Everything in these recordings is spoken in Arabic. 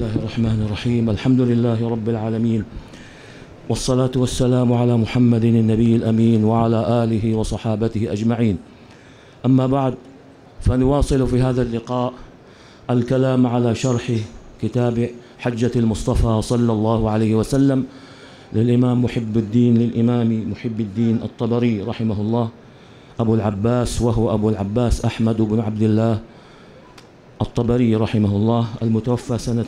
الله الرحمن الرحيم. الحمد لله رب العالمين، والصلاة والسلام على محمد النبي الأمين وعلى آله وصحابته أجمعين. أما بعد، فنواصل في هذا اللقاء الكلام على شرح كتاب حجة المصطفى صلى الله عليه وسلم للإمام محب الدين الطبري رحمه الله، أبو العباس، وهو أبو العباس أحمد بن عبد الله الطبري رحمه الله، المتوفى سنة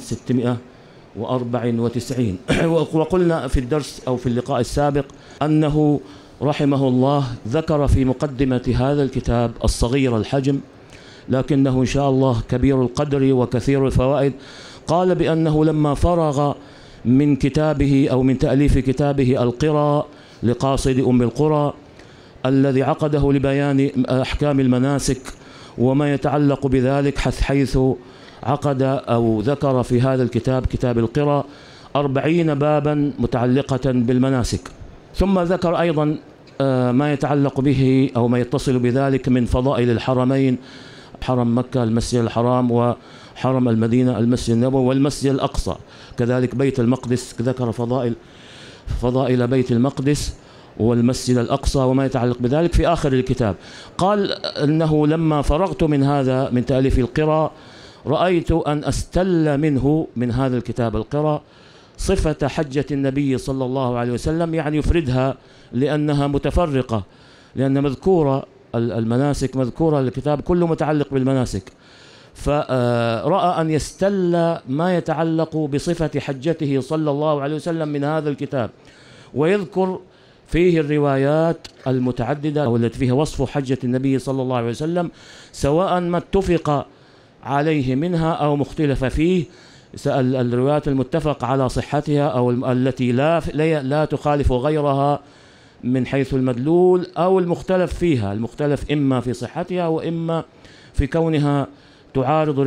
694. وقلنا في الدرس أو في اللقاء السابق أنه رحمه الله ذكر في مقدمة هذا الكتاب الصغير الحجم، لكنه إن شاء الله كبير القدر وكثير الفوائد، قال بأنه لما فرغ من كتابه أو من تأليف كتابه القرى لقاصد أم القرى الذي عقده لبيان أحكام المناسك وما يتعلق بذلك، حيث عقد أو ذكر في هذا الكتاب، كتاب القرى، 40 بابا متعلقة بالمناسك. ثم ذكر أيضا ما يتعلق به أو ما يتصل بذلك من فضائل الحرمين، حرم مكة المسجد الحرام، وحرم المدينة المسجد النبوي، والمسجد الأقصى كذلك، بيت المقدس، ذكر فضائل بيت المقدس والمسجد الأقصى وما يتعلق بذلك في آخر الكتاب. قال أنه لما فرغت من هذا، من تأليف القرى، رأيت أن أستل من هذا الكتاب القرى صفة حجة النبي صلى الله عليه وسلم، يعني يفردها لأنها متفرقة، لأن مذكورة المناسك مذكورة، الكتاب كله متعلق بالمناسك، فرأى أن يستل ما يتعلق بصفة حجته صلى الله عليه وسلم من هذا الكتاب، ويذكر فيه الروايات المتعددة والتي فيها وصف حجة النبي صلى الله عليه وسلم، سواء ما اتفق عليه منها أو مختلف فيه، الروايات المتفق على صحتها أو التي لا تخالف غيرها من حيث المدلول، أو المختلف فيها، المختلف إما في صحتها وإما في كونها تعارض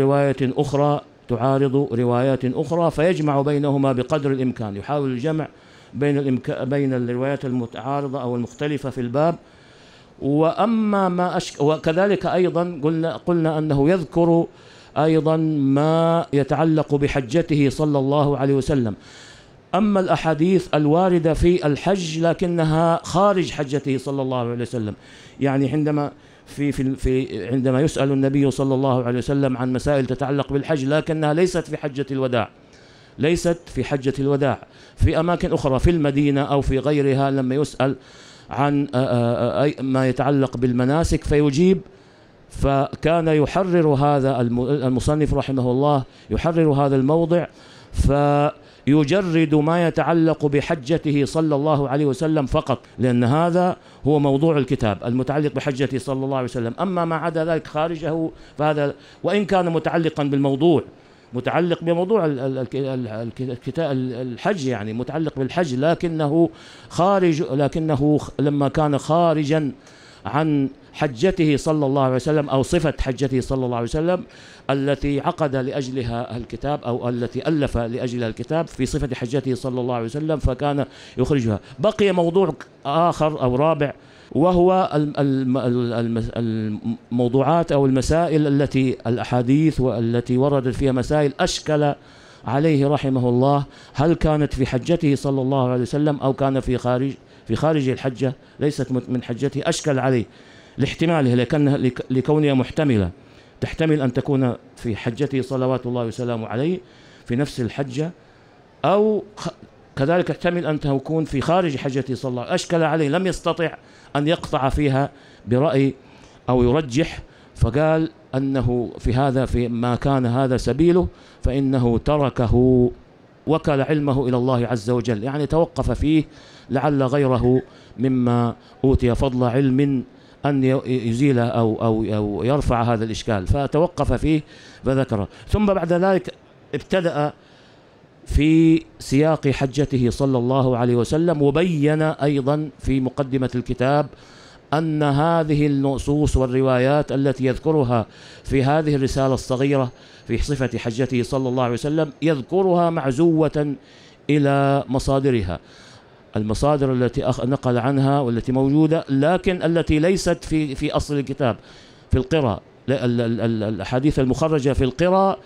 روايات أخرى، فيجمع بينهما بقدر الإمكان، يحاول الجمع بين الروايات المتعارضة أو المختلفة في الباب. وأما وكذلك أيضا قلنا أنه يذكر أيضا ما يتعلق بحجته صلى الله عليه وسلم. أما الأحاديث الواردة في الحج لكنها خارج حجته صلى الله عليه وسلم، يعني عندما يسأل النبي صلى الله عليه وسلم عن مسائل تتعلق بالحج لكنها ليست في حجة الوداع، في أماكن أخرى في المدينة أو في غيرها، لما يسأل عن ما يتعلق بالمناسك فيجيب. فكان يحرر هذا المصنف رحمه الله، يحرر هذا الموضع فيجرد ما يتعلق بحجته صلى الله عليه وسلم فقط، لأن هذا هو موضوع الكتاب المتعلق بحجته صلى الله عليه وسلم. أما ما عدا ذلك خارجه فهذا، وإن كان متعلقا بالموضوع، متعلق بموضوع الحج، يعني متعلق بالحج، لكنه لما كان خارجا عن حجته صلى الله عليه وسلم أو صفة حجته صلى الله عليه وسلم التي عقد لأجلها الكتاب أو التي ألف لأجلها الكتاب في صفة حجته صلى الله عليه وسلم، فكان يخرجها. بقي موضوع آخر أو رابع، وهو الموضوعات أو المسائل الأحاديث والتي وردت فيها مسائل أشكل عليه رحمه الله، هل كانت في حجته صلى الله عليه وسلم أو كان في خارج الحجة، ليست من حجته، أشكل عليه لاحتماله، لكونها محتملة، تحتمل أن تكون في حجته صلوات الله وسلامه عليه في نفس الحجة، أو كذلك يحتمل أن تكون في خارج حجته صلى الله عليه وسلم. أشكل عليه، لم يستطع أن يقطع فيها برأي أو يرجح، فقال أنه في ما كان هذا سبيله فإنه تركه، وكل علمه إلى الله عز وجل، يعني توقف فيه، لعل غيره مما أوتي فضل علم أن يزيل أو يرفع هذا الإشكال، فتوقف فيه فذكره. ثم بعد ذلك ابتدأ في سياق حجته صلى الله عليه وسلم، وبين أيضا في مقدمة الكتاب أن هذه النصوص والروايات التي يذكرها في هذه الرسالة الصغيرة في صفة حجته صلى الله عليه وسلم يذكرها معزوة إلى مصادرها، المصادر التي نقل عنها والتي موجودة، لكن التي ليست في أصل الكتاب، في القرى، الأحاديث المخرجة في القرى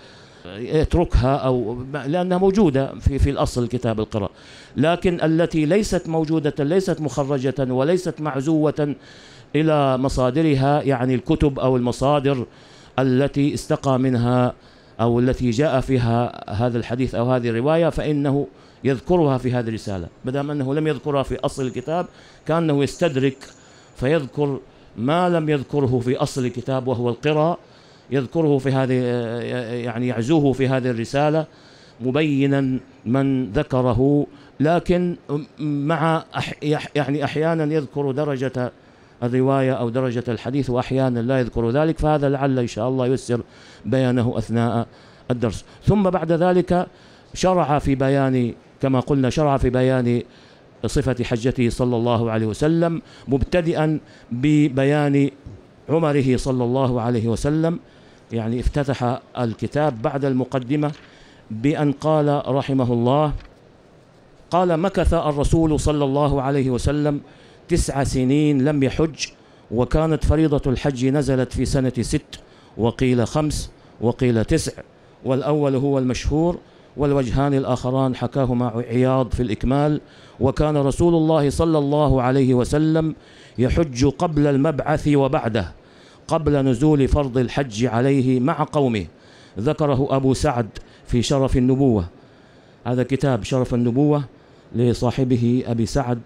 يتركها أو لأنها موجودة في الأصل كتاب القراءة، لكن التي ليست موجودة، ليست مخرجة وليست معزوة إلى مصادرها، يعني الكتب أو المصادر التي استقى منها أو التي جاء فيها هذا الحديث أو هذه الرواية، فإنه يذكرها في هذه الرسالة. بدام أنه لم يذكرها في أصل الكتاب كأنه يستدرك فيذكر ما لم يذكره في أصل الكتاب وهو القراء، يذكره في هذه، يعني يعزوه في هذه الرسالة مبينا من ذكره، لكن مع يعني أحيانا يذكر درجة الرواية أو درجة الحديث وأحيانا لا يذكر ذلك، فهذا لعل إن شاء الله ييسر بيانه أثناء الدرس. ثم بعد ذلك شرع في بيان، كما قلنا، شرع في بيان صفة حجته صلى الله عليه وسلم، مبتدئا ببيان عمره صلى الله عليه وسلم. يعني افتتح الكتاب بعد المقدمة بأن قال رحمه الله: قال: مكث الرسول صلى الله عليه وسلم 9 سنين لم يحج، وكانت فريضة الحج نزلت في سنة 6 وقيل 5 وقيل 9، والأول هو المشهور، والوجهان الآخران حكاهما عياض في الإكمال. وكان رسول الله صلى الله عليه وسلم يحج قبل المبعث وبعده، قبل نزول فرض الحج عليه مع قومه. ذكره أبو سعد في شرف النبوة، هذا كتاب شرف النبوة لصاحبه أبي سعد،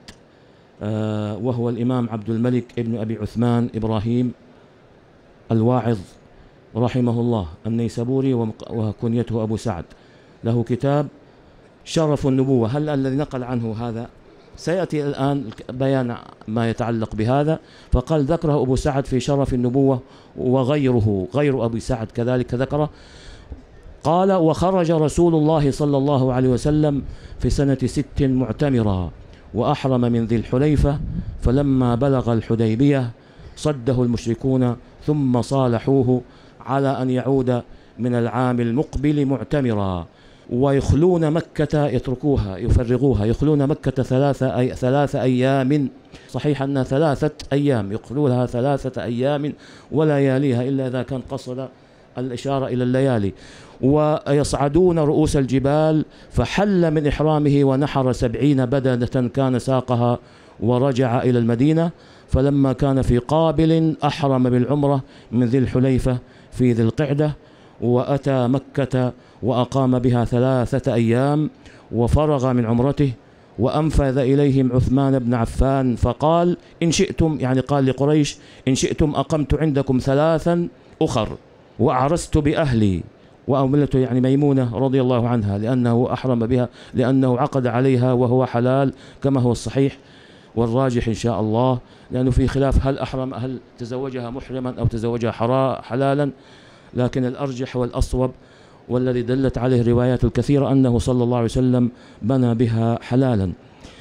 وهو الإمام عبد الملك ابن أبي عثمان إبراهيم الواعظ رحمه الله النيسابوري، وكنيته أبو سعد. له كتاب شرف النبوة. هل الذي نقل عنه هذا؟ سيأتي الآن بيان ما يتعلق بهذا. فقال: ذكره أبو سعد في شرف النبوة، وغيره غير أبي سعد كذلك ذكره. قال: وخرج رسول الله صلى الله عليه وسلم في سنة 6 معتمرا، وأحرم من ذي الحليفة، فلما بلغ الحديبية صده المشركون ثم صالحوه على أن يعود من العام المقبل معتمرا، ويخلون مكة، يتركوها يفرغوها، يخلون مكة 3 أيام. صحيح أنها 3 أيام، يخلونها 3 أيام ولياليها، إلا إذا كان قصد الإشارة إلى الليالي. ويصعدون رؤوس الجبال، فحل من إحرامه ونحر 70 بدنة كان ساقها، ورجع إلى المدينة. فلما كان في قابل أحرم بالعمرة من ذي الحليفة في ذي القعدة، وأتى مكة وأقام بها 3 أيام، وفرغ من عمرته، وأنفذ إليهم عثمان بن عفان فقال: إن شئتم، يعني قال لقريش: إن شئتم أقمت عندكم 3 أخر وأعرست بأهلي. وأملته يعني ميمونة رضي الله عنها، لأنه أحرم بها، لأنه عقد عليها وهو حلال كما هو الصحيح والراجح إن شاء الله، لأنه في خلاف هل تزوجها محرما أو تزوجها حلالا، لكن الأرجح والأصوب والذي دلت عليه الروايات الكثيرة أنه صلى الله عليه وسلم بنى بها حلالا.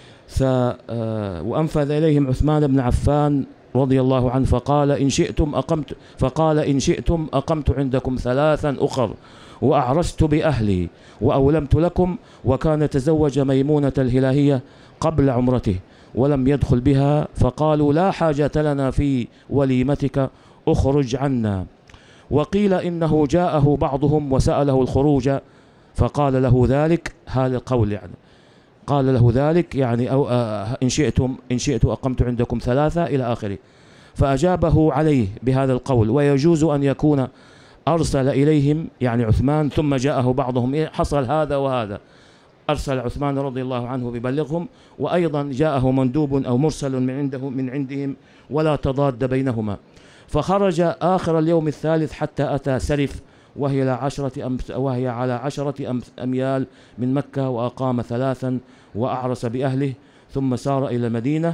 وأنفذ إليهم عثمان بن عفان رضي الله عنه فقال: إن شئتم أقمت عندكم 3 أخر وأعرست بأهلي وأولمت لكم. وكان تزوج ميمونة الهلالية قبل عمرته ولم يدخل بها، فقالوا: لا حاجة لنا في وليمتك، أخرج عنا. وقيل إنه جاءه بعضهم وسأله الخروج فقال له ذلك، هذا القول يعني قال له ذلك، يعني أو إن شئت أقمت عندكم 3 إلى آخره. فأجابه عليه بهذا القول. ويجوز أن يكون أرسل إليهم يعني عثمان ثم جاءه بعضهم، حصل هذا وهذا، أرسل عثمان رضي الله عنه ببلغهم، وأيضا جاءه مندوب أو مرسل من عندهم، ولا تضاد بينهما. فخرج آخر اليوم الثالث حتى أتى سرف، وهي على 10 أميال من مكة، وأقام 3 وأعرس بأهله، ثم سار إلى المدينة.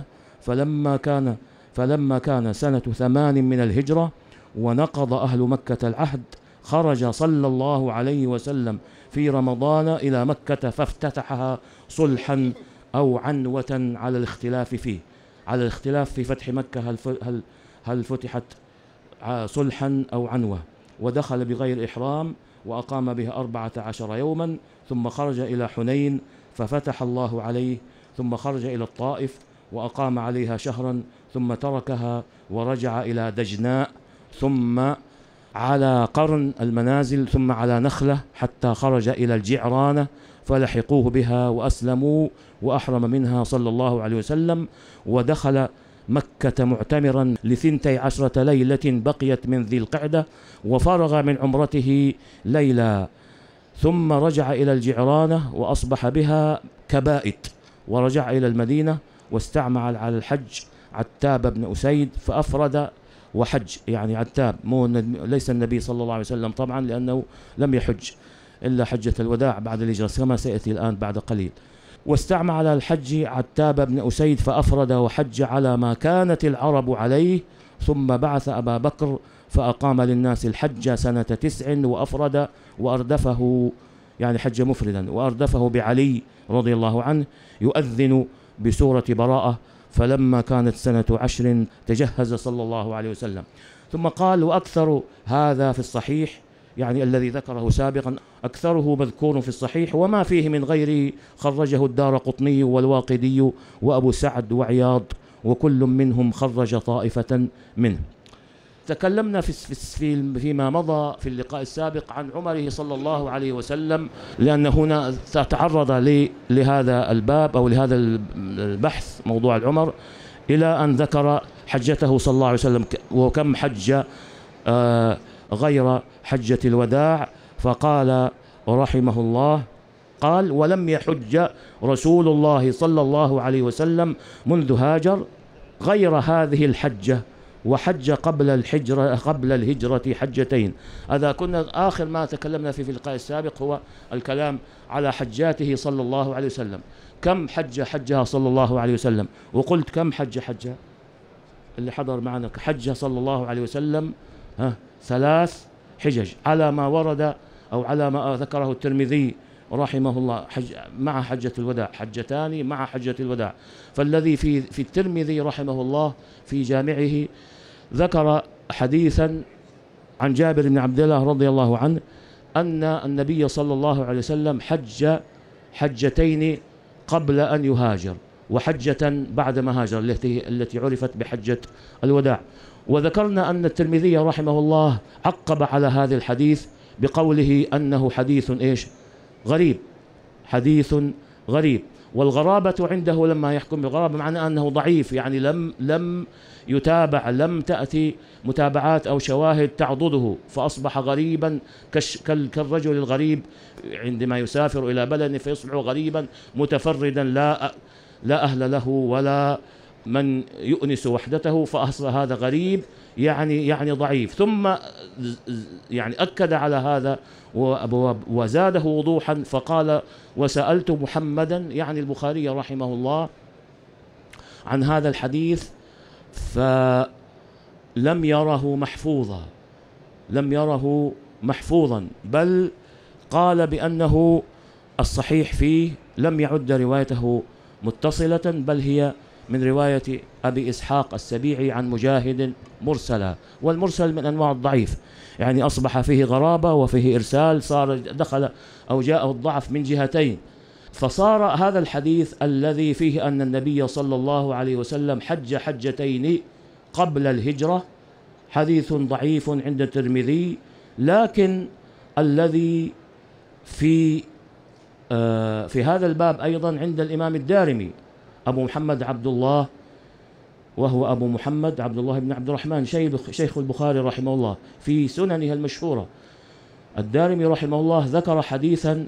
فلما كان سنة 8 من الهجرة ونقض أهل مكة العهد، خرج صلى الله عليه وسلم في رمضان إلى مكة فافتتحها صلحا أو عنوة، على الاختلاف فيه، على الاختلاف في فتح مكة، هل فتحت صلحا أو عنوة. ودخل بغير إحرام وأقام بها 14 يوما، ثم خرج إلى حنين ففتح الله عليه، ثم خرج إلى الطائف وأقام عليها شهرا، ثم تركها ورجع إلى دجناء، ثم على قرن المنازل ثم على نخلة حتى خرج إلى الجعرانة فلحقوه بها وأسلموا، وأحرم منها صلى الله عليه وسلم، ودخل مكة معتمرا ل12 ليلة بقيت من ذي القعدة، وفرغ من عمرته ليلة، ثم رجع إلى الجعرانة وأصبح بها كبائت، ورجع إلى المدينة واستعمل على الحج عتاب بن أسيد فأفرد وحج. يعني عتاب ليس النبي صلى الله عليه وسلم طبعا، لأنه لم يحج إلا حجة الوداع بعد الهجرة كما سيأتي الآن بعد قليل. واستعمل على الحج عتاب بن أسيد فأفرد وحج على ما كانت العرب عليه، ثم بعث أبا بكر فأقام للناس الحج سنة 9 وأفرد وأردفه، يعني حج مفردا، وأردفه بعلي رضي الله عنه يؤذن بسورة براءة. فلما كانت سنة 10 تجهز صلى الله عليه وسلم. ثم قال: وأكثر هذا في الصحيح، يعني الذي ذكره سابقا أكثره مذكور في الصحيح، وما فيه من غيره خرجه الدارقطني والواقدي وأبو سعد وعياض، وكل منهم خرج طائفة منه. تكلمنا فيما مضى في اللقاء السابق عن عمره صلى الله عليه وسلم، لأن هنا تتعرض لهذا الباب أو لهذا البحث موضوع العمر، إلى أن ذكر حجته صلى الله عليه وسلم وكم حج غير حجة الوداع. فقال رحمه الله، قال: ولم يحج رسول الله صلى الله عليه وسلم منذ هاجر غير هذه الحجة، وحج قبل الهجرة حجتين. هذا كنا آخر ما تكلمنا فيه في اللقاء السابق هو الكلام على حجاته صلى الله عليه وسلم. كم حجها صلى الله عليه وسلم؟ وقلت كم حجها اللي حضر معنا؟ حجها صلى الله عليه وسلم 3 حجج على ما ورد أو على ما ذكره الترمذي رحمه الله، مع حجة الوداع، حجتان مع حجة الوداع. فالذي في الترمذي رحمه الله في جامعه ذكر حديثا عن جابر بن عبد الله رضي الله عنه أن النبي صلى الله عليه وسلم حج حجتين قبل أن يهاجر، وحجة بعد ما هاجر التي عرفت بحجة الوداع. وذكرنا أن الترمذي رحمه الله عقب على هذا الحديث بقوله أنه حديث غريب، حديث غريب. والغرابة عنده لما يحكم بالغرابة معنى أنه ضعيف، يعني لم يتابع، لم تأتي متابعات أو شواهد تعضده، فأصبح غريبا كالرجل الغريب عندما يسافر إلى بلد فيصبح غريبا متفردا لا أهل له ولا من يؤنس وحدته، فأصبح هذا غريب يعني ضعيف. ثم يعني أكد على هذا وزاده وضوحا فقال: وسألت محمدا، يعني البخاري رحمه الله، عن هذا الحديث فلم يره محفوظا، بل قال بأنه الصحيح فيه لم يعد روايته متصلة، بل هي من رواية أبي إسحاق السبيعي عن مجاهد مرسلا، والمرسل من أنواع الضعيف، يعني أصبح فيه غرابة وفيه إرسال، دخل أو جاءه الضعف من جهتين. فصار هذا الحديث الذي فيه أن النبي صلى الله عليه وسلم حج حجتين قبل الهجرة حديث ضعيف عند الترمذي. لكن الذي في هذا الباب أيضا عند الإمام الدارمي أبو محمد عبد الله، وهو أبو محمد عبد الله بن عبد الرحمن شيخ البخاري رحمه الله في سننه المشهورة. الدارمي رحمه الله ذكر حديثا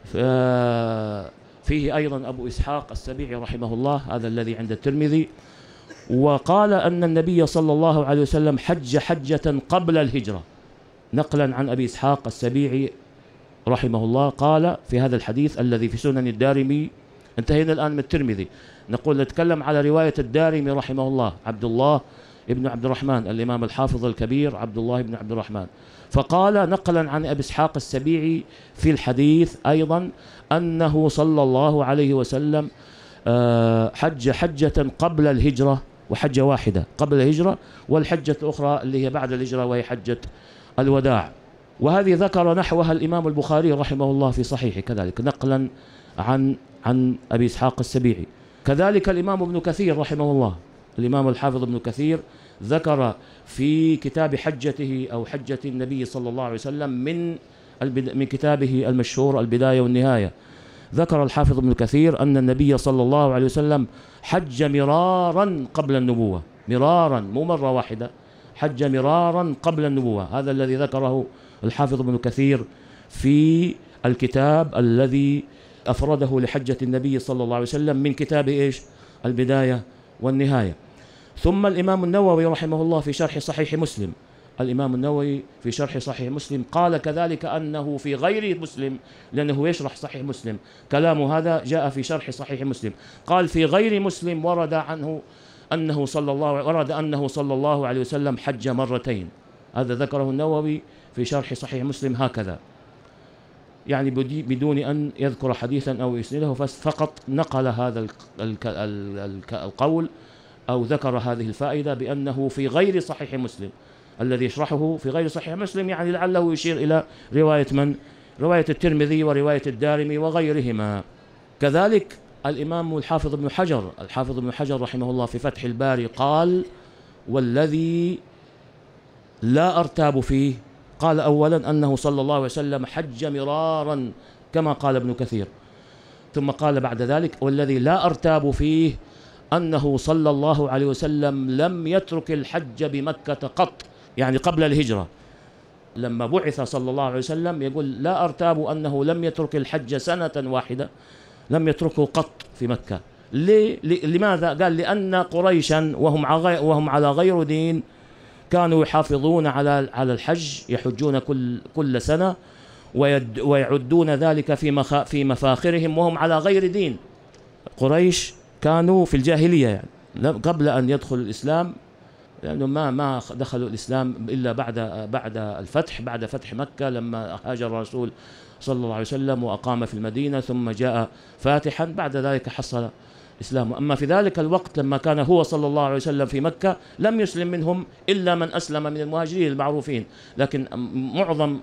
فيه أيضا أبو إسحاق السبيعي رحمه الله، هذا الذي عند الترمذي، وقال أن النبي صلى الله عليه وسلم حج حجة قبل الهجرة، نقلا عن أبي إسحاق السبيعي رحمه الله، قال في هذا الحديث الذي في سنن الدارمي. انتهينا الآن من الترمذي، نتكلم على رواية الدارمي رحمه الله، عبد الله ابن عبد الرحمن، الإمام الحافظ الكبير عبد الله بن عبد الرحمن. فقال نقلا عن أبي إسحاق السبيعي في الحديث أيضا أنه صلى الله عليه وسلم حج حجة قبل الهجرة، وحجة واحدة قبل الهجرة، والحجة الأخرى اللي هي بعد الهجرة وهي حجة الوداع. وهذه ذكر نحوها الإمام البخاري رحمه الله في صحيحه كذلك، نقلا عن أبي إسحاق السبيعي. كذلك الإمام ابن كثير رحمه الله، الإمام الحافظ ابن كثير ذكر في كتاب حجته أو حجة النبي صلى الله عليه وسلم من كتابه المشهور البداية والنهاية، ذكر الحافظ ابن كثير أن النبي صلى الله عليه وسلم حج مرارا قبل النبوة، مرارا مو مرة واحدة، حج مرارا قبل النبوة. هذا الذي ذكره الحافظ ابن كثير في الكتاب الذي أفرده لحجة النبي صلى الله عليه وسلم من كتاب إيش؟ البداية والنهاية. ثم الإمام النووي رحمه الله في شرح صحيح مسلم، الإمام النووي في شرح صحيح مسلم قال كذلك أنه في غير مسلم، لأنه يشرح صحيح مسلم، كلام هذا جاء في شرح صحيح مسلم، قال في غير مسلم ورد أنه صلى الله عليه وسلم حج مرتين. هذا ذكره النووي في شرح صحيح مسلم هكذا، يعني بدون أن يذكر حديثا أو يسنده، فقط نقل هذا القول أو ذكر هذه الفائدة بأنه في غير صحيح مسلم. الذي يشرحه في غير صحيح مسلم يعني لعله يشير إلى رواية من؟ رواية الترمذي ورواية الدارمي وغيرهما. كذلك الإمام الحافظ ابن حجر رحمه الله في فتح الباري قال: والذي لا أرتاب فيه، قال أولا أنه صلى الله عليه وسلم حج مرارا كما قال ابن كثير، ثم قال بعد ذلك: والذي لا أرتاب فيه أنه صلى الله عليه وسلم لم يترك الحج بمكة قط، يعني قبل الهجرة. لما بعث صلى الله عليه وسلم يقول: لا أرتاب أنه لم يترك الحج سنة واحدة، لم يتركه قط في مكة. لماذا؟ قال: لأن قريشا وهم على غير دين كانوا يحافظون على الحج، يحجون كل سنة ويعدون ذلك في مفاخرهم وهم على غير دين. قريش كانوا في الجاهلية يعني قبل أن يدخل الإسلام، لأنه ما دخلوا الإسلام إلا بعد الفتح، بعد فتح مكة، لما هاجر الرسول صلى الله عليه وسلم وأقام في المدينة ثم جاء فاتحا، بعد ذلك حصل إسلامه. أما في ذلك الوقت لما كان هو صلى الله عليه وسلم في مكة لم يسلم منهم إلا من أسلم من المهاجرين المعروفين، لكن معظم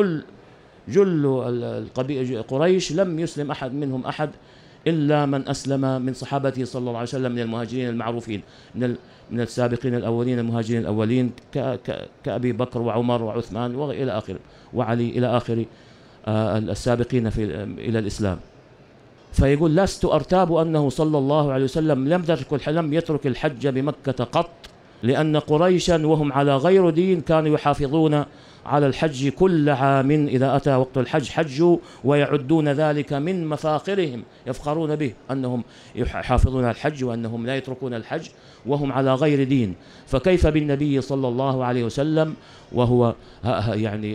جل قريش لم يسلم أحد منهم أحد إلا من أسلم من صحابته صلى الله عليه وسلم من المهاجرين المعروفين، من السابقين الأولين المهاجرين الأولين كأبي بكر وعمر وعثمان وإلى آخره، وعلي إلى آخر السابقين إلى الإسلام. فيقول: لست أرتاب أنه صلى الله عليه وسلم لم يترك الحج بمكة قط، لأن قريشا وهم على غير دين كانوا يحافظون على الحج كل عام، إذا أتى وقت الحج حجوا ويعدون ذلك من مفاخرهم، يفخرون به أنهم يحافظون على الحج وأنهم لا يتركون الحج وهم على غير دين. فكيف بالنبي صلى الله عليه وسلم وهو يعني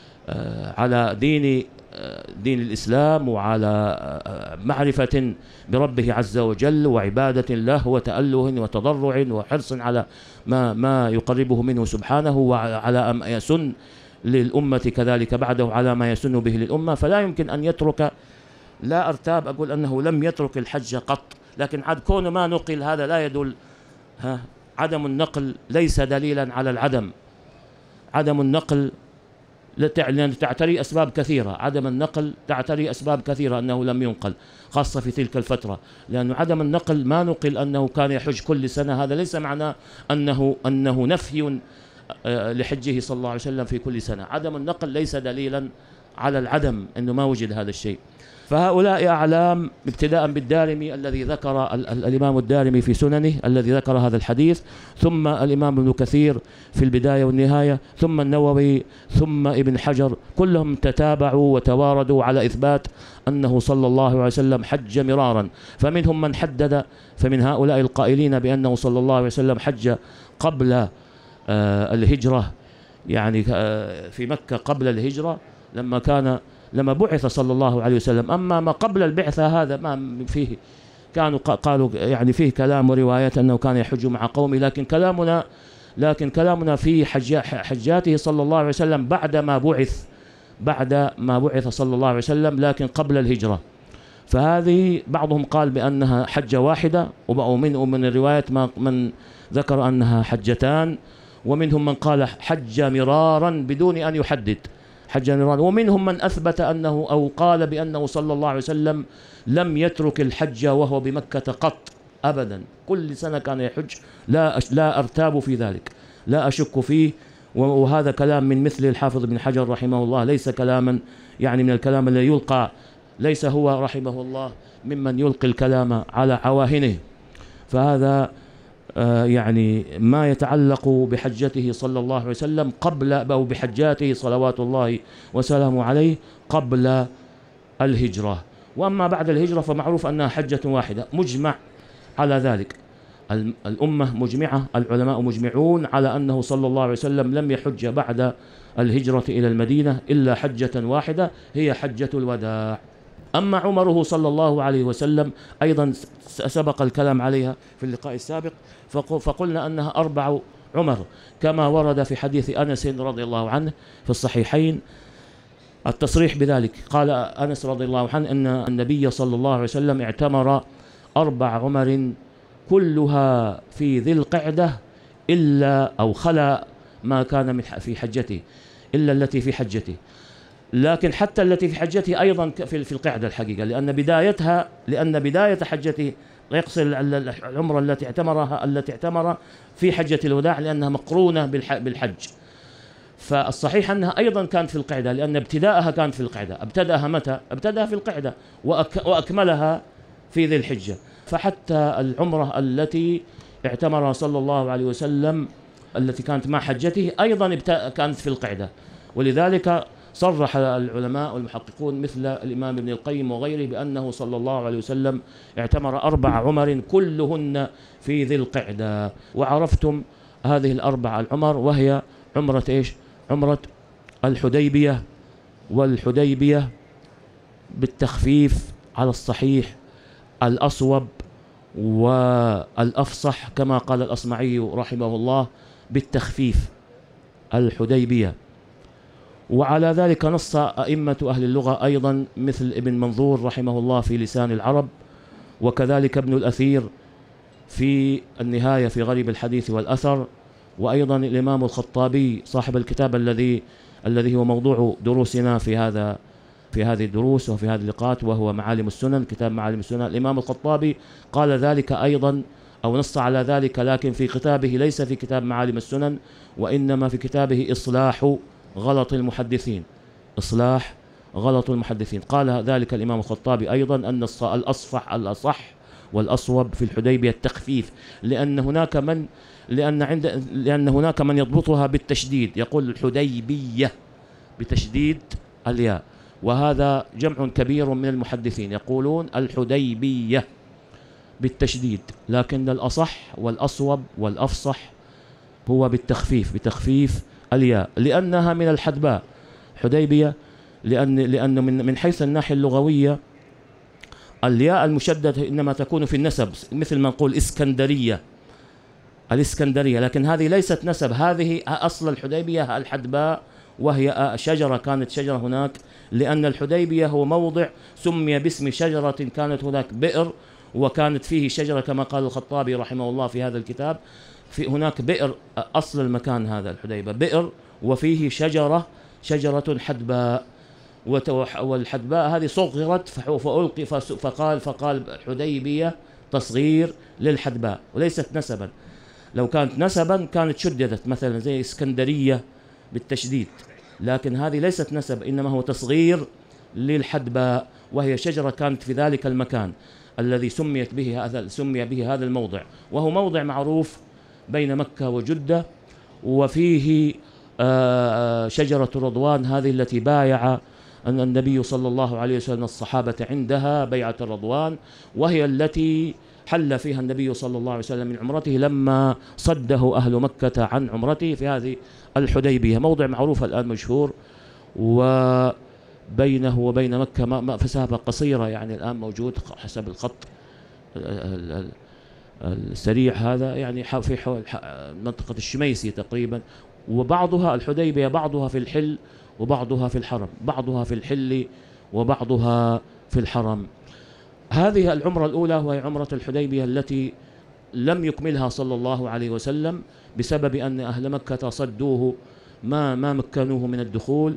على دين الإسلام وعلى معرفة بربه عز وجل وعبادة له وتأله وتضرع وحرص على ما يقربه منه سبحانه، وعلى ما يسن للأمة كذلك بعده على ما يسن به للأمة، فلا يمكن أن يترك. لا أرتاب أقول أنه لم يترك الحج قط، لكن عاد كون ما نقل هذا لا يدل، عدم النقل ليس دليلا على العدم. عدم النقل لأن تعتري أسباب كثيرة، عدم النقل تعتري أسباب كثيرة أنه لم ينقل، خاصة في تلك الفترة، لأن عدم النقل ما نقل أنه كان يحج كل سنة، هذا ليس معناه أنه نفي لحجه صلى الله عليه وسلم في كل سنة. عدم النقل ليس دليلا على العدم، أنه ما وجد هذا الشيء. فهؤلاء أعلام، ابتداء بالدارمي الذي ذكر الإمام الدارمي في سننه الذي ذكر هذا الحديث، ثم الإمام ابن كثير في البداية والنهاية، ثم النووي، ثم ابن حجر، كلهم تتابعوا وتواردوا على إثبات أنه صلى الله عليه وسلم حج مرارا. فمنهم من حدد، فمن هؤلاء القائلين بأنه صلى الله عليه وسلم حج قبل الهجرة، يعني في مكة قبل الهجرة لما بعث صلى الله عليه وسلم. أما ما قبل البعثة هذا ما فيه، كانوا قالوا يعني فيه كلام ورواية أنه كان يحج مع قومه، لكن كلامنا في حجاته صلى الله عليه وسلم بعد ما بعث صلى الله عليه وسلم، لكن قبل الهجرة. فهذه بعضهم قال بأنها حجة واحدة، ومن الروايات من ذكر أنها حجتان، ومنهم من قال حج مرارا بدون أن يحدد حج مرارا، ومنهم من أثبت أنه أو قال بأنه صلى الله عليه وسلم لم يترك الحج وهو بمكة قط أبدا، كل سنة كان يحج، لا أرتاب في ذلك. لا أشك فيه، وهذا كلام من مثل الحافظ ابن حجر رحمه الله، ليس كلاما يعني من الكلام الذي يلقى، ليس هو رحمه الله ممن يلقي الكلام على عواهنه. فهذا يعني ما يتعلق بحجته صلى الله عليه وسلم قبل، أو بحجاته صلوات الله وسلامه عليه قبل الهجرة. وأما بعد الهجرة فمعروف أنها حجة واحدة مجمع على ذلك، الأمة مجمعة، العلماء مجمعون على أنه صلى الله عليه وسلم لم يحج بعد الهجرة إلى المدينة إلا حجة واحدة هي حجة الوداع. أما عمره صلى الله عليه وسلم أيضا سبق الكلام عليها في اللقاء السابق، فقلنا أنها 4 عمر كما ورد في حديث أنس رضي الله عنه في الصحيحين التصريح بذلك. قال أنس رضي الله عنه أن النبي صلى الله عليه وسلم اعتمر 4 عمر كلها في ذي القعدة إلا، أو خلا ما كان في حجته إلا التي في حجته، لكن حتى التي في حجته أيضا في القعدة الحقيقة، لأن بداية حجته يقصد العمرة التي اعتمر في حجة الوداع لأنها مقرونة بالحج. فالصحيح أنها أيضا كانت في القعدة، لأن ابتداءها كان في القعدة. ابتدأها متى؟ ابتدأها في القعدة وأكملها في ذي الحجة. فحتى العمرة التي اعتمرها صلى الله عليه وسلم التي كانت مع حجته أيضا كانت في القعدة. ولذلك صرح العلماء والمحققون مثل الإمام ابن القيم وغيره بأنه صلى الله عليه وسلم اعتمر 4 عمر كلهن في ذي القعدة. وعرفتم هذه ال4 العمر، وهي عمرة إيش؟ عمرة الحديبية. والحديبية بالتخفيف على الصحيح الأصوب والأفصح كما قال الأصمعي رحمه الله بالتخفيف الحديبية. وعلى ذلك نص أئمة أهل اللغة أيضا مثل ابن منظور رحمه الله في لسان العرب، وكذلك ابن الأثير في النهاية في غريب الحديث والأثر، وأيضا الإمام الخطابي صاحب الكتاب الذي هو موضوع دروسنا في هذه الدروس وفي هذه اللقاءات، وهو معالم السنن، كتاب معالم السنن. الإمام الخطابي قال ذلك أيضا أو نص على ذلك، لكن في كتابه ليس في كتاب معالم السنن، وإنما في كتابه إصلاح غلط المحدثين. إصلاح غلط المحدثين. قال ذلك الإمام الخطابي أيضا أن الأصح والأصوب في الحديبية التخفيف، لأن هناك من يضبطها بالتشديد، يقول الحديبية بتشديد الياء، وهذا جمع كبير من المحدثين يقولون الحديبية بالتشديد، لكن الأصح والأصوب والأفصح هو بتخفيف الياء، لأنها من الحدباء حديبية، لأن من حيث الناحية اللغوية الياء المشددة إنما تكون في النسب، مثل ما نقول الإسكندرية، لكن هذه ليست نسب، هذه أصل الحديبية الحدباء، وهي كانت شجرة هناك، لأن الحديبية هو موضع سمي باسم شجرة كانت هناك بئر، وكانت فيه شجرة كما قال الخطابي رحمه الله في هذا الكتاب، في هناك بئر، أصل المكان هذا الحديبة بئر، وفيه شجرة حدباء، والحدباء هذه صغرت فقال حديبية تصغير للحدباء وليست نسبا. لو كانت نسبا كانت شددت مثلا زي اسكندرية بالتشديد، لكن هذه ليست نسب، إنما هو تصغير للحدباء، وهي شجرة كانت في ذلك المكان الذي سمي به هذا الموضع، وهو موضع معروف بين مكة وجدة، وفيه شجرة رضوان، هذه التي بايع أن النبي صلى الله عليه وسلم الصحابة عندها بيعة الرضوان، وهي التي حل فيها النبي صلى الله عليه وسلم من عمرته لما صده أهل مكة عن عمرته في هذه الحديبية، موضع معروف الآن مشهور، وبينه وبين مكة مسافة قصيرة، يعني الآن موجود حسب الخط السريع هذا، يعني في منطقة الشميسي تقريبا، وبعضها الحديبية بعضها في الحل وبعضها في الحرم، بعضها في الحل وبعضها في الحرم. هذه العمرة الأولى وهي عمرة الحديبية التي لم يكملها صلى الله عليه وسلم بسبب أن أهل مكة صدوه، ما مكنوه من الدخول،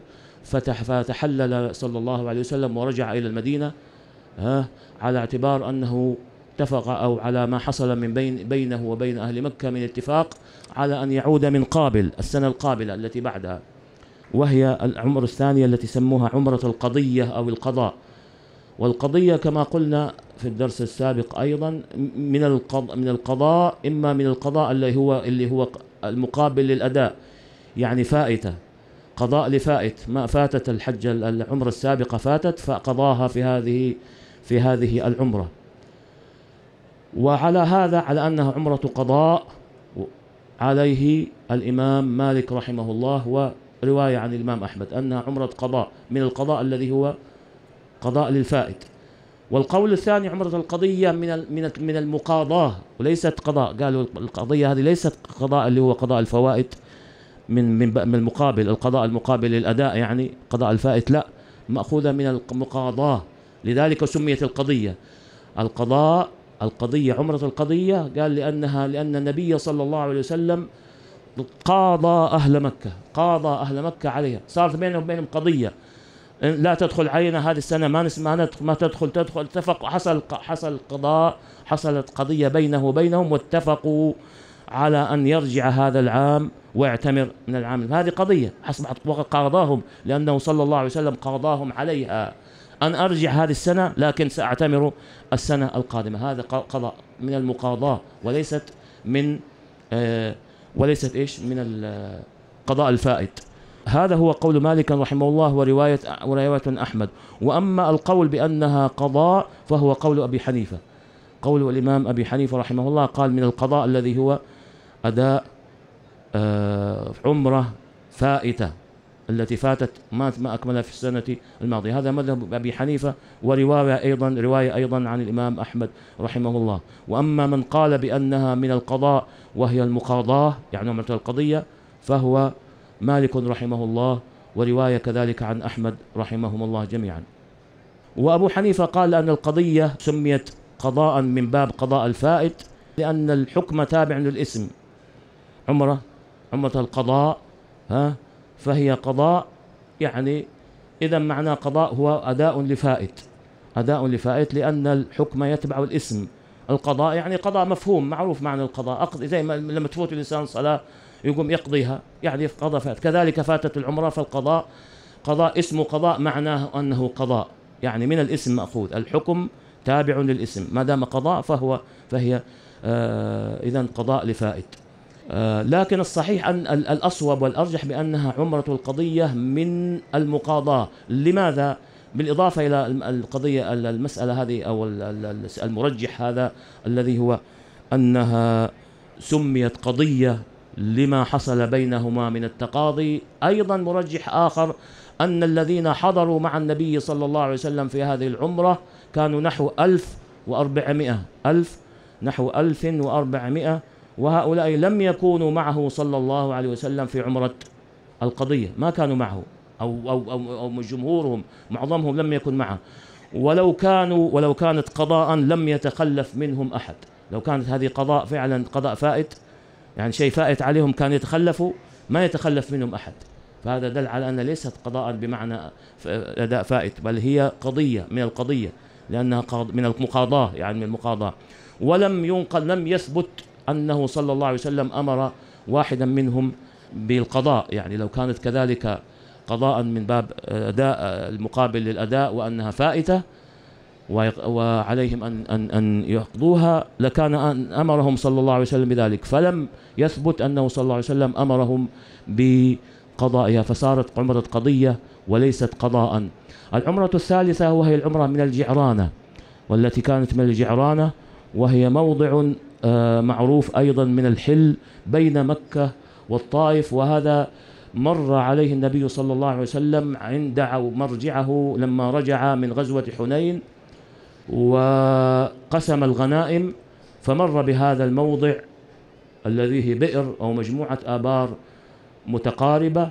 فتحلل صلى الله عليه وسلم ورجع إلى المدينة على اعتبار أنه اتفق أو على ما حصل من بينه وبين أهل مكة من اتفاق على أن يعود من قابل السنة القابلة التي بعدها، وهي العمرة الثانية التي سموها عمرة القضية أو القضاء. والقضية كما قلنا في الدرس السابق أيضا من القضاء، إما من القضاء اللي هو المقابل للأداء، يعني فائتة، قضاء لفائت، ما فاتت الحج العمرة السابقة فاتت فقضاها في هذه العمرة. وعلى هذا، على أنها عمرة قضاء، عليه الإمام مالك رحمه الله ورواية عن الإمام أحمد أنها عمرة قضاء، من القضاء الذي هو قضاء للفائت. والقول الثاني عمرة القضية من المقاضاة وليست قضاء، قالوا القضية هذه ليست قضاء اللي هو قضاء الفوائد من المقابل، القضاء المقابل للأداء، يعني قضاء الفائت لا، مأخوذة من المقاضاة، لذلك سميت القضية. القضية عمرة القضية قال لأن النبي صلى الله عليه وسلم قاضى أهل مكة عليها، صارت بينهم وبينهم قضية، لا تدخل علينا هذه السنة، ما تدخل اتفق، حصل قضاء، حصلت قضية بينه وبينهم، واتفقوا على أن يرجع هذا العام ويعتمر من العام. هذه قضية قاضاهم، لأنه صلى الله عليه وسلم قاضاهم عليها أن أرجع هذه السنة لكن سأعتمر السنة القادمة. هذا قضاء من المقاضاة وليست إيش من القضاء الفائت. هذا هو قول مالك رحمه الله ورواية أحمد. وأما القول بأنها قضاء فهو قول أبي حنيفة، قول الإمام أبي حنيفة رحمه الله، قال من القضاء الذي هو أداء عمرة فائتة التي فاتت ما أكملها في السنة الماضية. هذا مذهب أبي حنيفة، ورواية أيضا عن الإمام أحمد رحمه الله. وأما من قال بأنها من القضاء وهي المقاضاة، يعني عمرة القضية، فهو مالك رحمه الله، ورواية كذلك عن أحمد رحمهم الله جميعا. وأبو حنيفة قال أن القضية سميت قضاء من باب قضاء الفائت لأن الحكم تابع للاسم. عمرة القضاء فهي قضاء، يعني إذا معنى قضاء هو أداء لفائت لأن الحكم يتبع الاسم. القضاء يعني قضاء مفهوم معروف معنى القضاء، زي ما لما تفوت الإنسان صلاة يقوم يقضيها، يعني قضاء فات. كذلك فاتت العمرة، فالقضاء قضاء اسمه قضاء، معناه أنه قضاء، يعني من الاسم مأخوذ، الحكم تابع للاسم، ما دام قضاء فهي إذن قضاء لفائت. لكن الصحيح أن الأصوب والأرجح بأنها عمرة القضية من المقاضاة. لماذا؟ بالإضافة إلى القضية، المسألة هذه أو المرجح هذا الذي هو أنها سميت قضية لما حصل بينهما من التقاضي. أيضا مرجح آخر أن الذين حضروا مع النبي صلى الله عليه وسلم في هذه العمرة كانوا نحو 1400، وهؤلاء لم يكونوا معه صلى الله عليه وسلم في عمرة القضية، ما كانوا معه، أو جمهورهم معظمهم لم يكن معه. ولو كانت قضاء لم يتخلف منهم أحد. لو كانت هذه قضاء فعلا قضاء فائت، يعني شيء فائت عليهم، كان يتخلفوا، ما يتخلف منهم أحد. فهذا دل على أن ليست قضاء بمعنى أداء فائت، بل هي قضية من القضية، لأنها من المقاضاة، يعني من المقاضاة. لم يثبت أنه صلى الله عليه وسلم أمر واحدا منهم بالقضاء، يعني لو كانت كذلك قضاء من باب أداء المقابل للأداء وأنها فائتة وعليهم أن يقضوها لكان أمرهم صلى الله عليه وسلم بذلك، فلم يثبت أنه صلى الله عليه وسلم أمرهم بقضائها، فصارت عمرة قضية وليست قضاء. العمرة الثالثة وهي العمرة من الجعرانة، والتي كانت من الجعرانة وهي موضع معروف أيضا من الحل بين مكة والطائف، وهذا مر عليه النبي صلى الله عليه وسلم عند مرجعه لما رجع من غزوة حنين وقسم الغنائم، فمر بهذا الموضع الذي هي بئر أو مجموعة آبار متقاربة،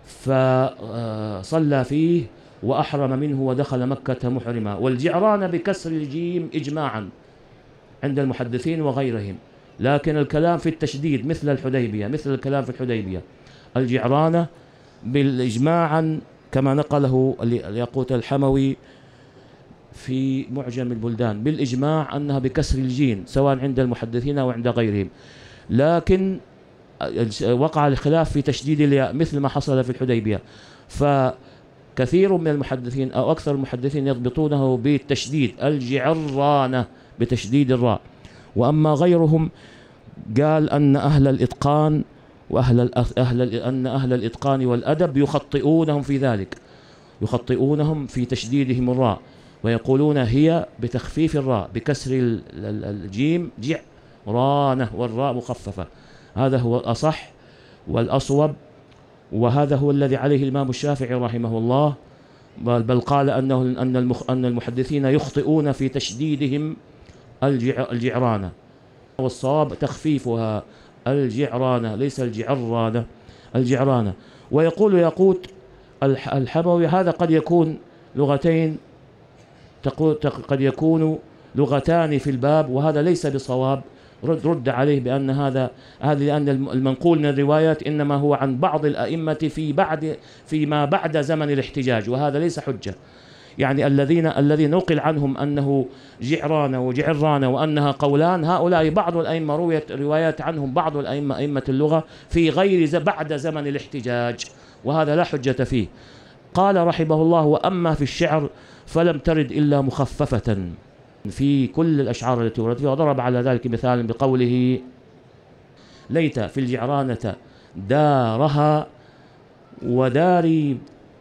فصلى فيه وأحرم منه ودخل مكة محرما. والجعران بكسر الجيم إجماعا عند المحدثين وغيرهم، لكن الكلام في التشديد مثل الكلام في الحديبية. الجعرانة بالإجماعا كما نقله الياقوت الحموي في معجم البلدان بالإجماع أنها بكسر الجيم سواء عند المحدثين أو عند غيرهم، لكن وقع الخلاف في تشديد الياء مثل ما حصل في الحديبية، فكثير من المحدثين أو أكثر المحدثين يضبطونه بالتشديد الجعرانة بتشديد الراء، وأما غيرهم قال أن أهل الإتقان أن أهل الإتقان والأدب يخطئونهم في ذلك، يخطئونهم في تشديدهم الراء ويقولون هي بتخفيف الراء بكسر الجيم جعرانة والراء مخففة. هذا هو الأصح والأصوب، وهذا هو الذي عليه الإمام الشافعي رحمه الله، بل قال أن المحدثين يخطئون في تشديدهم الجعرانة، والصواب تخفيفها الجعرانة ليس الجعرانة، الجعرانة. ويقول ياقوت الحموي هذا قد يكون لغتين، قد يكون لغتان في الباب، وهذا ليس بصواب. رد عليه بأن هذا لأن المنقول من الروايات إنما هو عن بعض الأئمة فيما بعد زمن الاحتجاج، وهذا ليس حجة. يعني الذين نقل عنهم أنه جعران وجعران وأنها قولان، هؤلاء بعض الأئمة رويت روايات عنهم بعض الأئمة أئمة اللغة في غير بعد زمن الاحتجاج، وهذا لا حجة فيه. قال رحمه الله: وأما في الشعر فلم ترد إلا مخففة في كل الأشعار التي وردت فيها. وضرب على ذلك مثالا بقوله: ليت في الجعرانة دارها وداري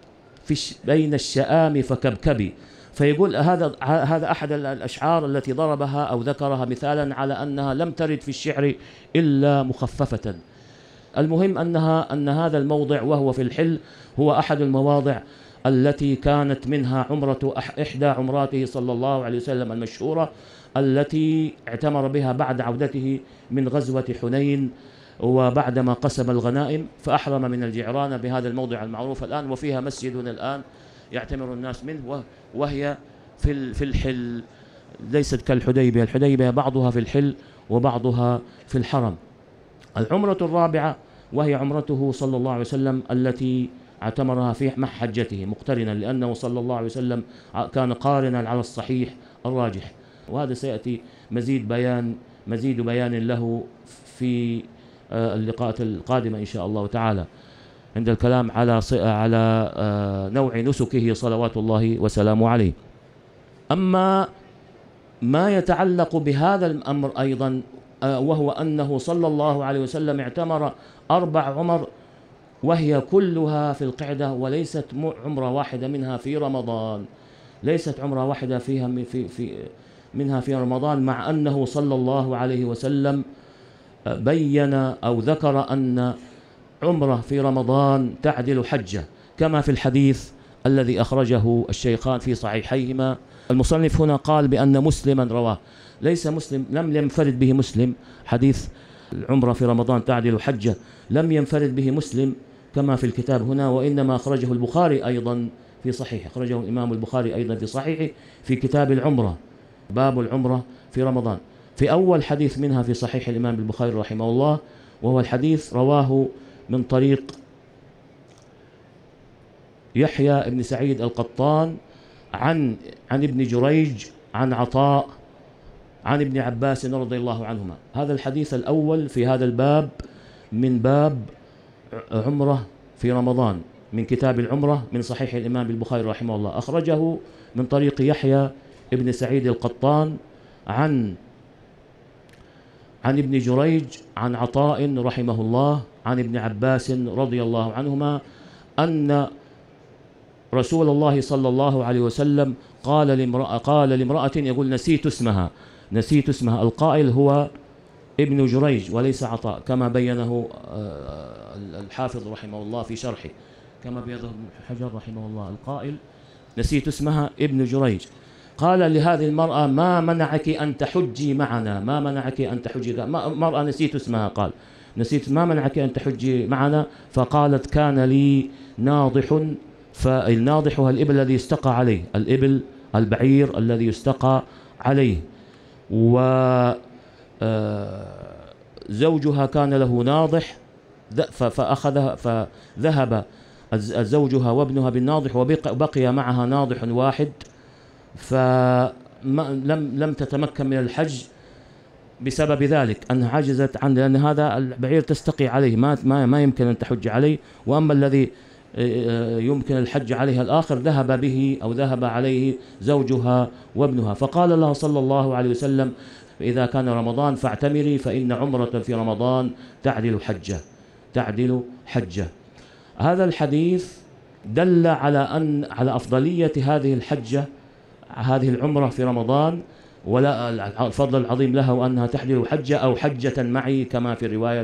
بين الشآم فكبكبي. فيقول هذا أحد الأشعار التي ضربها أو ذكرها مثالا على أنها لم ترد في الشعر إلا مخففة. المهم أن هذا الموضع وهو في الحل هو أحد المواضع التي كانت منها عمرة إحدى عمراته صلى الله عليه وسلم المشهورة، التي اعتمر بها بعد عودته من غزوة حنين وبعدما قسم الغنائم، فأحرم من الجعرانة بهذا الموضع المعروف الآن، وفيها مسجد الآن يعتمر الناس منه، وهي في الحل، ليست كالحديبية. الحديبية بعضها في الحل وبعضها في الحرم. العمرة الرابعة وهي عمرته صلى الله عليه وسلم التي اعتمرها في مع حجته مقترنا، لأنه صلى الله عليه وسلم كان قارنا على الصحيح الراجح، وهذا سيأتي مزيد بيان له في اللقاءات القادمة إن شاء الله تعالى، عند الكلام على نوع نسكه صلوات الله وسلامه عليه. أما ما يتعلق بهذا الأمر أيضا، وهو أنه صلى الله عليه وسلم اعتمر 4 عمر، وهي كلها في القعدة، وليست عمرة واحدة منها في رمضان، ليست عمرة واحدة منها في رمضان، مع أنه صلى الله عليه وسلم بين أو ذكر أن عمرة في رمضان تعدل حجة، كما في الحديث الذي أخرجه الشيخان في صحيحيهما. المصنف هنا قال بأن مسلما رواه، ليس مسلم، لم ينفرد به مسلم، حديث العمرة في رمضان تعدل حجة لم ينفرد به مسلم كما في الكتاب هنا، وإنما أخرجه البخاري أيضا في صحيح، أخرجه الإمام البخاري أيضا في صحيحه في كتاب العمرة، باب العمرة في رمضان، في أول حديث منها في صحيح الإمام البخاري رحمه الله، وهو الحديث رواه من طريق يحيى بن سعيد القطان عن ابن جريج عن عطاء عن ابن عباس رضي الله عنهما. هذا الحديث الأول في هذا الباب من باب عمرة في رمضان من كتاب العمرة من صحيح الإمام البخاري رحمه الله، أخرجه من طريق يحيى ابن سعيد القطان عن ابن جريج عن عطاء رحمه الله عن ابن عباس رضي الله عنهما أن رسول الله صلى الله عليه وسلم قال لامرأة يقول نسيت اسمها، القائل هو ابن جريج وليس عطاء، كما بينه الحافظ رحمه الله في شرحه، كما بينه ابن حجر رحمه الله، القائل نسيت اسمها ابن جريج. قال لهذه المرأة: ما منعك أن تحجي معنا؟ ما منعك أن تحجي؟ مرأة نسيت اسمها، قال ما منعك أن تحجي معنا؟ فقالت: كان لي ناضح، فالناضح هو الإبل الذي يستقى عليه، الإبل البعير الذي يستقى عليه، وزوجها كان له ناضح، فذهب زوجها وابنها بالناضح، وبقي معها ناضح واحد، فلم تتمكن من الحج بسبب ذلك، أنها عجزت عن، لأن هذا البعير تستقي عليه، ما يمكن أن تحج عليه. وأما الذي يمكن الحج عليها الآخر ذهب به أو ذهب عليه زوجها وابنها. فقال لها صلى الله عليه وسلم: إذا كان رمضان فاعتمري، فإن عمرة في رمضان تعدل حجة. هذا الحديث دل على أفضلية هذه الحجة، هذه العمرة في رمضان، ولا الفضل العظيم لها، وأنها تعدل حجة أو حجة معي كما في الرواية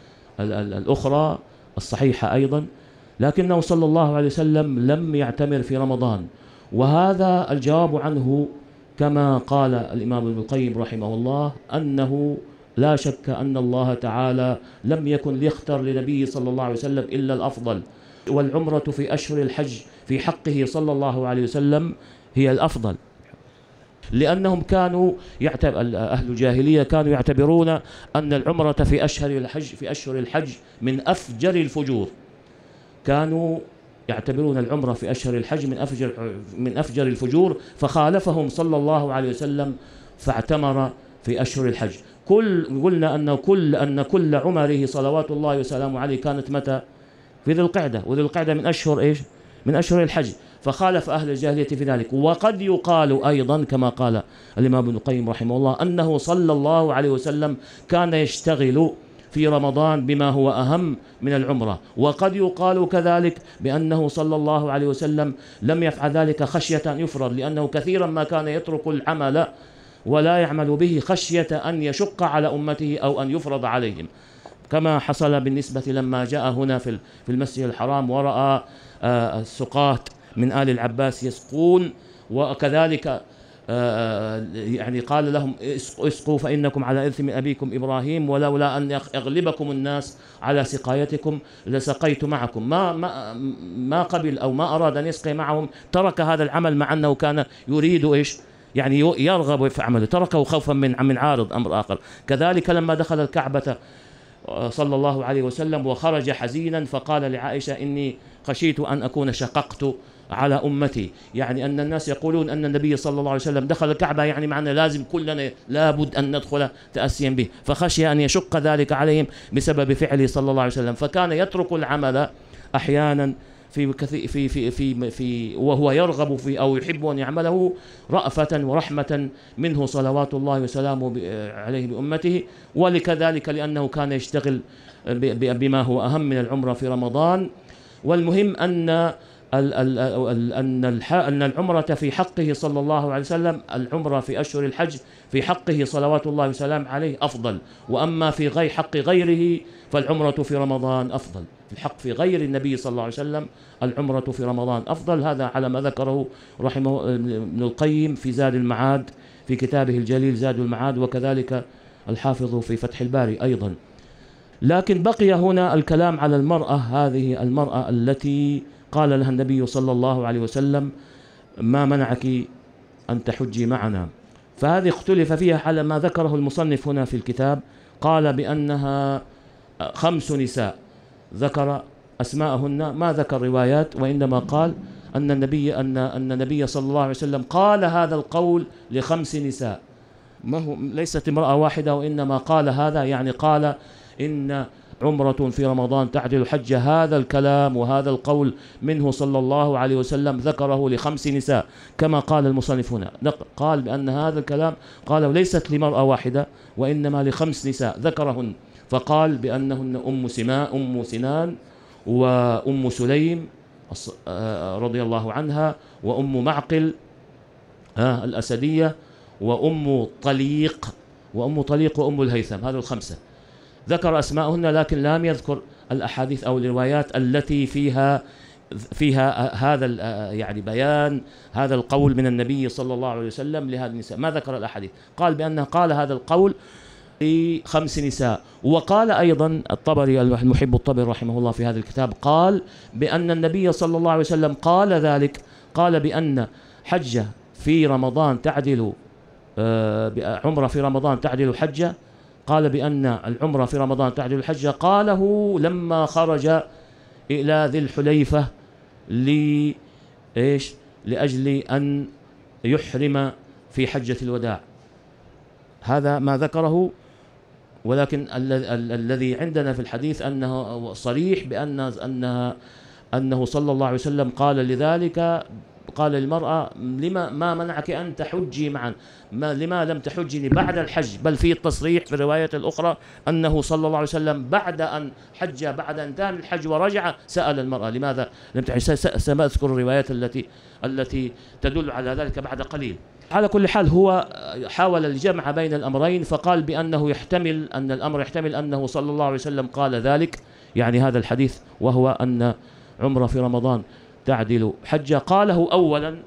الأخرى الصحيحة أيضا. لكنه صلى الله عليه وسلم لم يعتمر في رمضان، وهذا الجواب عنه كما قال الإمام ابن القيم رحمه الله، أنه لا شك أن الله تعالى لم يكن ليختر لنبيه صلى الله عليه وسلم إلا الأفضل، والعمرة في أشهر الحج في حقه صلى الله عليه وسلم هي الأفضل، لأنهم كانوا أهل الجاهلية كانوا يعتبرون أن العمرة في أشهر الحج من أفجر الفجور، كانوا يعتبرون العمرة في أشهر الحج من أفجر الفجور، فخالفهم صلى الله عليه وسلم فاعتمر في أشهر الحج. قلنا أن كل عمره صلوات الله وسلامه عليه كانت متى؟ في ذي القعدة، وذي القعدة من أشهر إيش؟ من أشهر الحج، فخالف أهل الجاهلية في ذلك. وقد يقال أيضا كما قال الإمام ابن القيم رحمه الله أنه صلى الله عليه وسلم كان يشتغل في رمضان بما هو أهم من العمرة. وقد يقال كذلك بأنه صلى الله عليه وسلم لم يفعل ذلك خشية أن يفرض، لأنه كثيرا ما كان يترك العمل ولا يعمل به خشية أن يشق على أمته أو أن يفرض عليهم، كما حصل بالنسبة لما جاء هنا في المسجد الحرام ورأى السقاة من آل العباس يسقون، وكذلك يعني قال لهم: اسقوا فإنكم على إرث من أبيكم إبراهيم، ولولا أن يغلبكم الناس على سقايتكم لسقيت معكم. ما قبل أو ما أراد أن يسقي معهم، ترك هذا العمل مع أنه كان يريد إيش؟ يعني يرغب في عمله، تركه خوفا من عارض أمر آخر. كذلك لما دخل الكعبة صلى الله عليه وسلم وخرج حزينا فقال لعائشة: إني خشيت أن أكون شققت على أمتي، يعني أن الناس يقولون أن النبي صلى الله عليه وسلم دخل الكعبة، يعني معنا لازم كلنا لابد أن ندخل تأسيا به، فخشي أن يشق ذلك عليهم بسبب فعله صلى الله عليه وسلم، فكان يترك العمل أحيانا في وهو يرغب في أو يحب أن يعمله رأفة ورحمة منه صلوات الله وسلامه عليه بأمته، ولكذلك لأنه كان يشتغل بما هو أهم من العمرة في رمضان. والمهم أن العمرة في حقه صلى الله عليه وسلم، العمرة في أشهر الحج في حقه صلوات الله وسلامه عليه أفضل، وأما في حق غيره فالعمرة في رمضان أفضل. في الحق في غير النبي صلى الله عليه وسلم العمرة في رمضان أفضل. هذا على ما ذكره رحمه ابن القيم في زاد المعاد في كتابه الجليل زاد المعاد، وكذلك الحافظ في فتح الباري أيضا. لكن بقي هنا الكلام على المرأة، هذه المرأة التي قال لها النبي صلى الله عليه وسلم: ما منعك أن تحجي معنا؟ فهذه اختلف فيها على ما ذكره المصنف هنا في الكتاب. قال بأنها 5 نساء، ذكر أسماءهن، ما ذكر روايات، وإنما قال أن النبي صلى الله عليه وسلم قال هذا القول ل5 نساء، ما هو ليست امرأة واحدة، وإنما قال هذا، يعني قال إن عمرة في رمضان تعدل حجة. هذا الكلام وهذا القول منه صلى الله عليه وسلم ذكره ل5 نساء كما قال المصنف هنا. قال بأن هذا الكلام قالوا ليست لمرأة واحدة وإنما ل5 نساء ذكرهن، فقال بأنهن أم سنان وأم سليم رضي الله عنها، وأم معقل الأسدية، وأم طليق وأم الهيثم. هذه ال5 ذكر أسماءهن، لكن لم يذكر الأحاديث أو الروايات التي فيها هذا يعني بيان هذا القول من النبي صلى الله عليه وسلم لهذه النساء. ما ذكر الأحاديث، قال بأنه قال هذا القول ل5 نساء. وقال أيضا الطبري المحب الطبري رحمه الله في هذا الكتاب، قال بأن النبي صلى الله عليه وسلم قال ذلك، قال بأن حجة في رمضان تعدل عمرة في رمضان تعدل حجة، قال بأن العمرة في رمضان تعدل الحجة، قاله لما خرج إلى ذي الحليفة لأجل أن يحرم في حجة الوداع. هذا ما ذكره، ولكن الذي عندنا في الحديث أنه صريح أنه صلى الله عليه وسلم قال لذلك، قال للمرأة لما ما منعك أن تحجي معا، لما لم تحجني بعد الحج؟ بل في التصريح في الرواية الأخرى أنه صلى الله عليه وسلم بعد أن حج، بعد أن تم الحج ورجع، سأل المرأة لماذا لم تحج. سأذكر الروايات التي تدل على ذلك بعد قليل. على كل حال هو حاول الجمع بين الأمرين، فقال بأنه يحتمل أن الأمر يحتمل أنه صلى الله عليه وسلم قال ذلك، يعني هذا الحديث، وهو أن عمرة في رمضان تعدل حجة، قاله أولا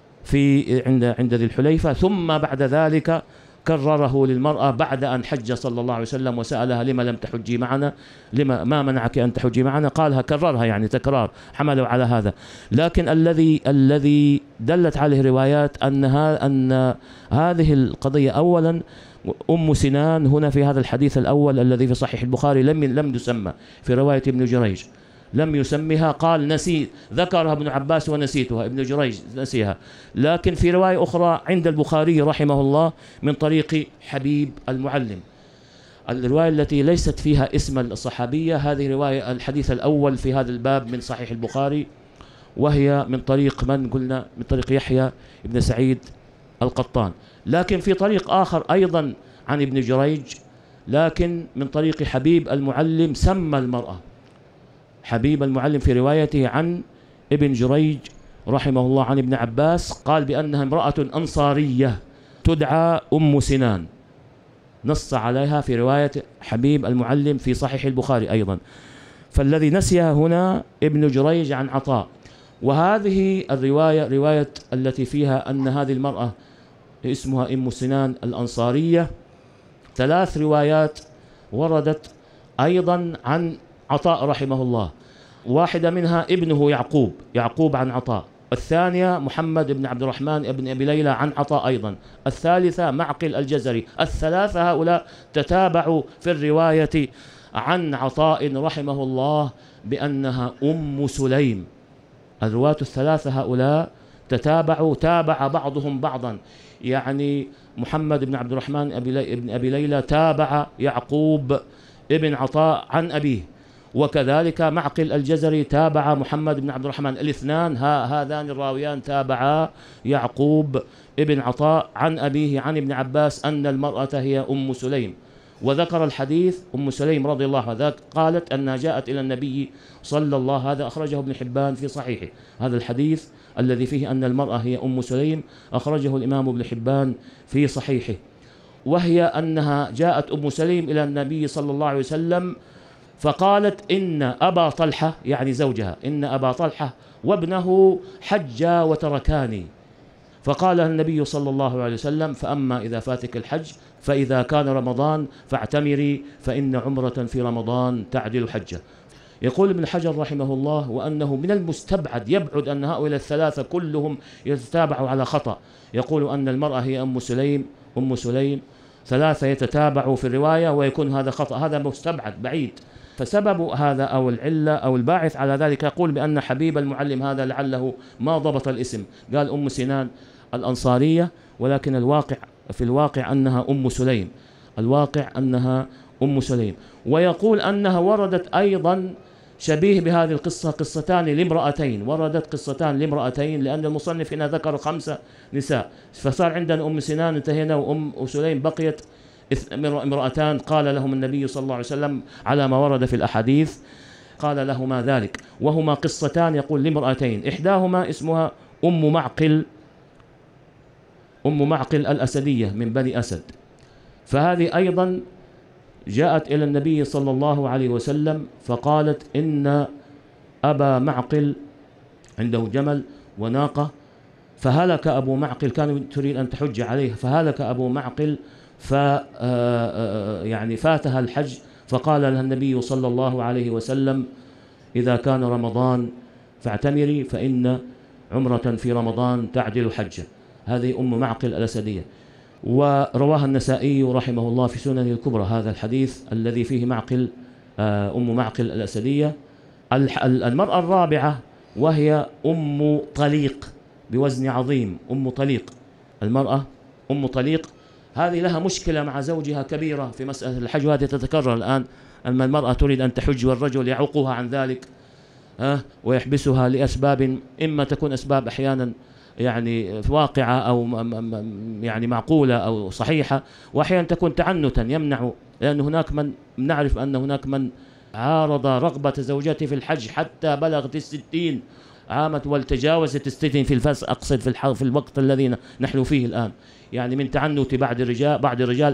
عند ذي الحليفة، ثم بعد ذلك كرره للمرأة بعد أن حج صلى الله عليه وسلم وسألها لما لم تحجي معنا، لما ما منعك أن تحجي معنا، قالها كررها، يعني تكرار، حملوا على هذا. لكن الذي دلت عليه روايات أن هذه القضية أولا أم سنان هنا في هذا الحديث الأول الذي في صحيح البخاري لم يسمى في رواية ابن جريج، لم يسميها، قال نسيت، ذكرها ابن عباس ونسيتها، ابن جريج نسيها. لكن في رواية أخرى عند البخاري رحمه الله من طريق حبيب المعلم، الرواية التي ليست فيها اسم الصحابية، هذه رواية الحديث الأول في هذا الباب من صحيح البخاري، وهي من طريق من قلنا؟ من طريق يحيى بن سعيد القطان. لكن في طريق آخر أيضا عن ابن جريج، لكن من طريق حبيب المعلم، سمى المرأة. حبيب المعلم في روايته عن ابن جريج رحمه الله عن ابن عباس قال بأنها امرأة أنصارية تدعى أم سنان، نص عليها في رواية حبيب المعلم في صحيح البخاري أيضا. فالذي نسيها هنا ابن جريج عن عطاء. وهذه الرواية رواية التي فيها أن هذه المرأة اسمها أم سنان الأنصارية، 3 روايات وردت أيضا عن عطاء رحمه الله. واحدة منها ابنه يعقوب عن عطاء، الثانية محمد بن عبد الرحمن بن أبي ليلى عن عطاء أيضا، الثالثة معقل الجزري. الثلاثة هؤلاء تتابعوا في الرواية عن عطاء رحمه الله بأنها أم سليم. الرواة الثلاثة هؤلاء تابع بعضهم بعضا، يعني محمد بن عبد الرحمن بن أبي ليلى تابع يعقوب ابن عطاء عن أبيه، وكذلك معقل الجزري تابع محمد بن عبد الرحمن. الاثنان هذان الراويان تابعا يعقوب ابن عطاء عن أبيه عن ابن عباس أن المرأة هي أم سليم. وذكر الحديث أم سليم رضي الله عنها قالت أنها جاءت إلى النبي صلى الله، هذا أخرجه ابن حبان في صحيحه، هذا الحديث الذي فيه أن المرأة هي أم سليم أخرجه الإمام ابن حبان في صحيحه. وهي أنها جاءت أم سليم إلى النبي صلى الله عليه وسلم فقالت إن أبا طلحة، يعني زوجها، إن أبا طلحة وابنه حجا وتركاني، فقال النبي صلى الله عليه وسلم فأما إذا فاتك الحج فإذا كان رمضان فاعتمري فإن عمرة في رمضان تعدل حجة. يقول ابن حجر رحمه الله وأنه من المستبعد، يبعد أن هؤلاء الثلاثة كلهم يتتابعوا على خطأ. يقول أن المرأة هي أم سليم 3 يتتابعوا في الرواية ويكون هذا خطأ، هذا مستبعد بعيد. فسبب هذا أو العلة أو الباعث على ذلك يقول بأن حبيب المعلم هذا لعله ما ضبط الاسم، قال أم سنان الأنصارية، ولكن في الواقع أنها أم سليم. ويقول أنها وردت أيضا شبيه بهذه القصة قصتان لامرأتين، لأن المصنف هنا ذكر 5 نساء، فصار عندنا أم سنان انتهينا، وأم سليم بقيت امرأتان قال لهم النبي صلى الله عليه وسلم على ما ورد في الأحاديث، قال لهما ذلك، وهما قصتان يقول لامرأتين، إحداهما اسمها أم معقل الأسدية من بني أسد، فهذه أيضا جاءت إلى النبي صلى الله عليه وسلم فقالت إن أبا معقل عنده جمل وناقة، فهلك أبو معقل، كان تريد أن تحج عليه، فهلك أبو معقل يعني فاتها الحج، فقال لها النبي صلى الله عليه وسلم إذا كان رمضان فاعتمري فإن عمرة في رمضان تعدل حجة. هذه أم معقل الأسدية. ورواها النسائي رحمه الله في سنن الكبرى هذا الحديث الذي فيه أم معقل الأسدية. المرأة الرابعة وهي أم طليق بوزن عظيم، أم طليق المرأة أم طليق هذه لها مشكلة مع زوجها كبيرة في مسألة الحج، وهذه تتكرر الآن. أما المرأة تريد أن تحج والرجل يعوقها عن ذلك ويحبسها لأسباب، إما تكون أسباب أحيانا يعني واقعة أو يعني معقولة أو صحيحة، وأحيانا تكون تعنتا يمنع، لأن هناك من نعرف أن هناك من عارض رغبة زوجته في الحج حتى بلغت 60 عامت والتجاوزت 60 في الفس، أقصد في الوقت الذي نحن فيه الآن، يعني من تعنت بعض الرجال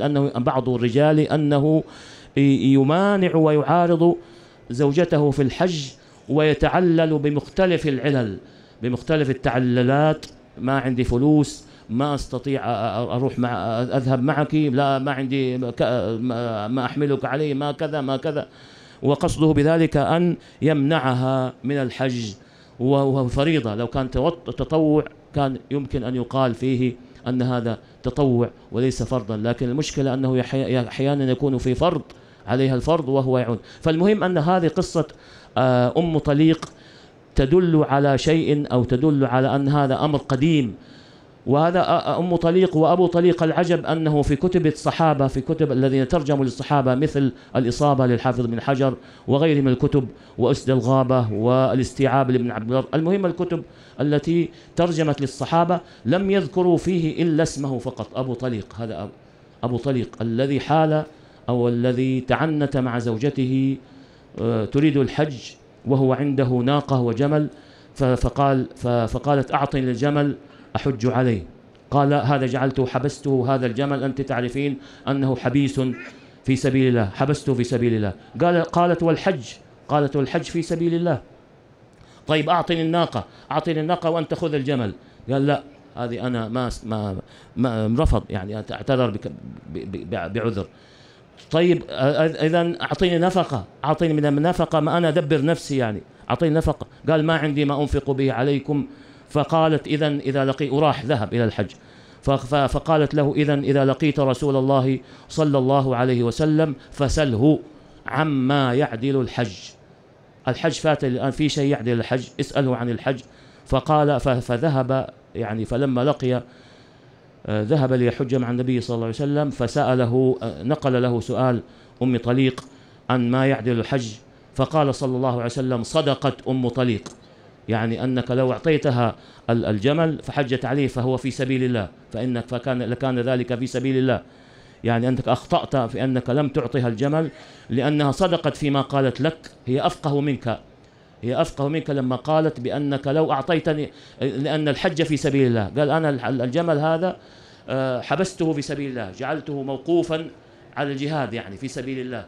أنه يمانع ويعارض زوجته في الحج ويتعلل بمختلف العلل، بمختلف التعللات. ما عندي فلوس، ما أستطيع أروح أذهب معك، لا ما عندي ما أحملك عليه، ما كذا ما كذا، وقصده بذلك أن يمنعها من الحج، وهو فريضة. لو كان تطوع كان يمكن أن يقال فيه أن هذا تطوع وليس فرضا، لكن المشكلة أنه أحيانا يكون في فرض عليها الفرض وهو يعود. فالمهم أن هذه قصة أم طليق تدل على شيء، أو تدل على أن هذا أمر قديم. وهذا أم طليق وأبو طليق، العجب أنه في كتب الصحابة، في كتب الذين ترجموا للصحابة مثل الإصابة للحافظ بن حجر وغيره من الكتب، وأسد الغابة والاستيعاب لابن عبد البر، المهم الكتب التي ترجمت للصحابة لم يذكروا فيه إلا اسمه فقط، أبو طليق. هذا أبو طليق الذي حال أو الذي تعنت مع زوجته تريد الحج وهو عنده ناقة وجمل، فقالت أعطني الجمل أحج عليه. قال هذا جعلته حبسته، هذا الجمل أنت تعرفين أنه حبيس في سبيل الله، حبسته في سبيل الله. قالت والحج في سبيل الله. طيب أعطني الناقة وأنت خذ الجمل. قال لا، هذه أنا ما رفض، يعني اعتذر بعذر. طيب إذن أعطيني نفقة، أعطيني من النفقة، ما أنا أدبر نفسي، يعني أعطيني نفقة. قال ما عندي ما أنفق به عليكم. فقالت إذن إذا لقيت، وراح ذهب إلى الحج، فقالت له إذن إذا لقيت رسول الله صلى الله عليه وسلم فسله عما يعدل الحج فات الآن في شيء يعدل الحج، اسأله عن الحج. فقال فذهب، يعني فلما لقي ذهب ليحج مع النبي صلى الله عليه وسلم، فسأله، نقل له سؤال أم طليق عن ما يعدل الحج. فقال صلى الله عليه وسلم صدقت أم طليق، يعني أنك لو أعطيتها الجمل فحجت عليه فهو في سبيل الله، لكان ذلك في سبيل الله. يعني أنك أخطأت في أنك لم تعطيها الجمل، لأنها صدقت فيما قالت لك. هي أفقه منك لما قالت بأنك لو أعطيتني، لأن الحج في سبيل الله. قال أنا الجمل هذا حبسته في سبيل الله، جعلته موقوفا على الجهاد، يعني في سبيل الله.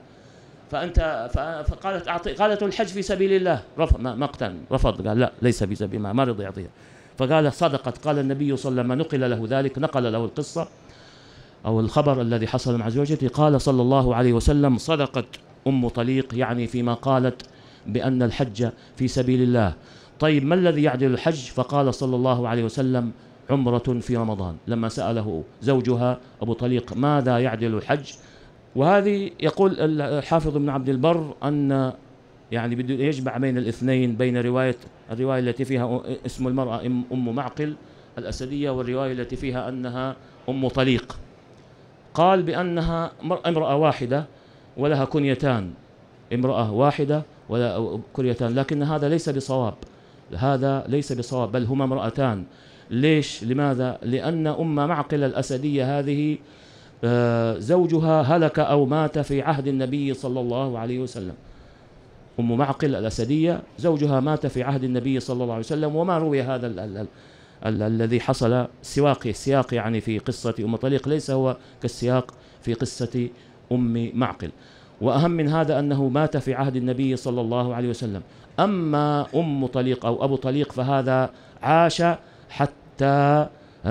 قالت الحج في سبيل الله، رفض، قال لا ليس في سبيل الله، ما رضي يعطيها. فقال صدقت. قال النبي صلى الله عليه وسلم، نقل له ذلك، نقل له القصة أو الخبر الذي حصل مع زوجته. قال صلى الله عليه وسلم صدقت أم طليق، يعني فيما قالت بأن الحج في سبيل الله. طيب ما الذي يعدل الحج؟ فقال صلى الله عليه وسلم عمرة في رمضان. لما سأله زوجها أبو طليق ماذا يعدل الحج، وهذه يقول الحافظ ابن عبد البر أن يعني بده يجمع بين الاثنين، بين الرواية التي فيها اسم المرأة أم معقل الأسدية، والرواية التي فيها أنها أم طليق. قال بأنها امرأة واحدة ولها كنيتان، امرأة واحدة ولا كنيتان، لكن هذا ليس بصواب، بل هما امرأتان. ليش؟ لماذا؟ لأن أم معقل الأسدية هذه زوجها هلك أو مات في عهد النبي صلى الله عليه وسلم. أم معقل الأسدية زوجها مات في عهد النبي صلى الله عليه وسلم، وما روي هذا الذي حصل السياق يعني في قصة أم طليق ليس هو كالسياق في قصة أم معقل. وأهم من هذا أنه مات في عهد النبي صلى الله عليه وسلم. أما أم طليق أو أبو طليق فهذا عاش حتى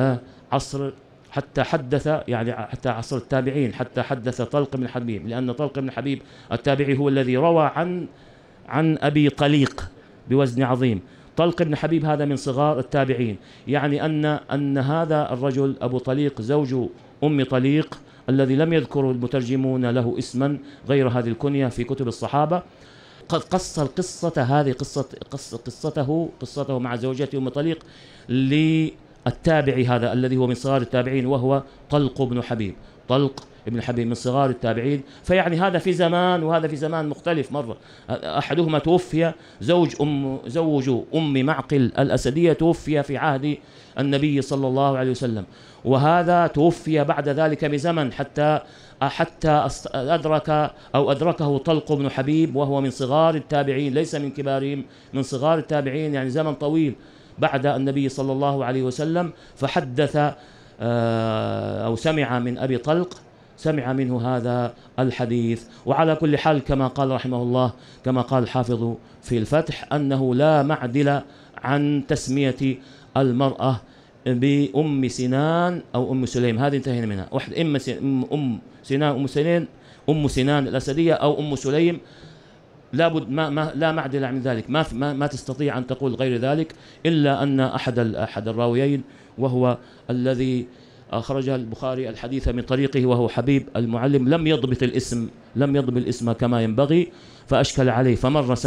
حدث، يعني حتى عصر التابعين، حتى حدث طلق بن حبيب، لأن طلق بن حبيب التابعي هو الذي روى عن أبي طليق بوزن عظيم. طلق بن حبيب هذا من صغار التابعين، يعني أن هذا الرجل أبو طليق زوج أم طليق الذي لم يذكر المترجمون له اسما غير هذه الكنية في كتب الصحابة، قد قص القصة هذه قصته مع زوجته أم طليق التابعي هذا الذي هو من صغار التابعين، وهو طلق بن حبيب. طلق ابن حبيب من صغار التابعين، فيعني هذا في زمان وهذا في زمان مختلف مرة. أحدهما توفي، زوج أم معقل الأسدية توفي في عهد النبي صلى الله عليه وسلم، وهذا توفي بعد ذلك بزمن حتى أدركه طلق بن حبيب وهو من صغار التابعين ليس من كبارهم، من صغار التابعين، يعني زمن طويل بعد النبي صلى الله عليه وسلم. فحدث أو سمع من أبي طلق، سمع منه هذا الحديث. وعلى كل حال كما قال رحمه الله، كما قال الحافظ في الفتح، أنه لا معدل عن تسمية المرأة بأم سنان أو أم سليم، هذه انتهينا منها. واحد أم سنان، أم سنان الأسدية أو أم سليم، لابد لا معدل من ذلك، ما تستطيع أن تقول غير ذلك، إلا أن أحد الراويين وهو الذي أخرج البخاري الحديث من طريقه وهو حبيب المعلم لم يضبط الاسم كما ينبغي، فأشكل عليه، فمرة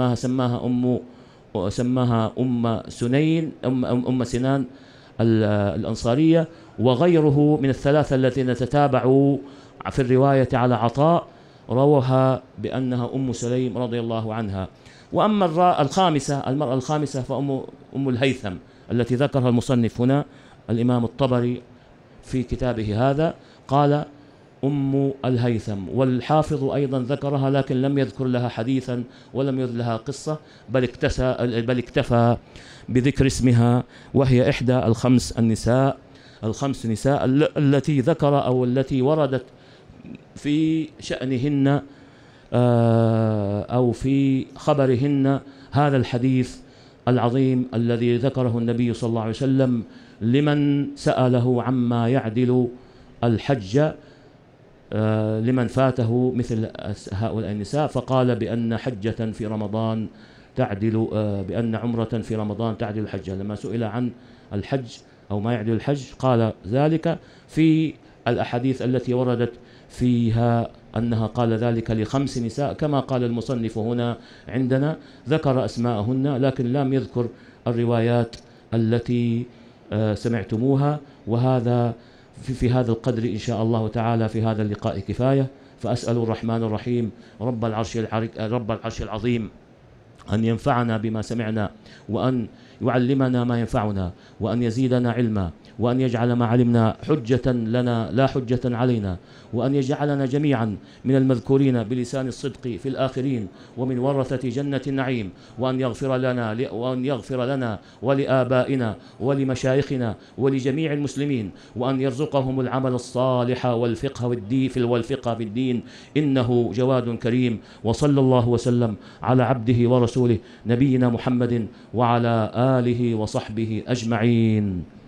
سماها أم سنان الأنصارية، وغيره من الثلاثة الذين تتابعوا في الرواية على عطاء روها بأنها أم سليم رضي الله عنها. وأما المرأة الخامسة فأم الهيثم التي ذكرها المصنف هنا الإمام الطبري في كتابه هذا، قال أم الهيثم، والحافظ أيضا ذكرها لكن لم يذكر لها حديثا ولم يذكر لها قصة، بل اكتفى بذكر اسمها، وهي إحدى الخمس نساء التي ذكر أو التي وردت في شأنهن أو في خبرهن هذا الحديث العظيم الذي ذكره النبي صلى الله عليه وسلم لمن سأله عما يعدل الحج لمن فاته مثل هؤلاء النساء، فقال بأن حجة في رمضان تعدل، بأن عمرة في رمضان تعدل الحجة. لما سئل عن الحج أو ما يعدل الحج قال ذلك في الأحاديث التي وردت فيها أنها قال ذلك ل5 نساء، كما قال المصنف هنا عندنا، ذكر أسماءهن لكن لم يذكر الروايات التي سمعتموها. وهذا في هذا القدر إن شاء الله تعالى في هذا اللقاء كفاية. فأسأل الرحمن الرحيم رب العرش العظيم أن ينفعنا بما سمعنا، وأن يعلمنا ما ينفعنا، وأن يزيدنا علما، وأن يجعل ما علمنا حجة لنا لا حجة علينا، وأن يجعلنا جميعا من المذكورين بلسان الصدق في الآخرين ومن ورثة جنة النعيم، وأن يغفر لنا ولآبائنا ولمشايخنا ولجميع المسلمين، وأن يرزقهم العمل الصالح والفقه في الدين إنه جواد كريم. وصلى الله وسلم على عبده ورسوله نبينا محمد وعلى آله وصحبه أجمعين.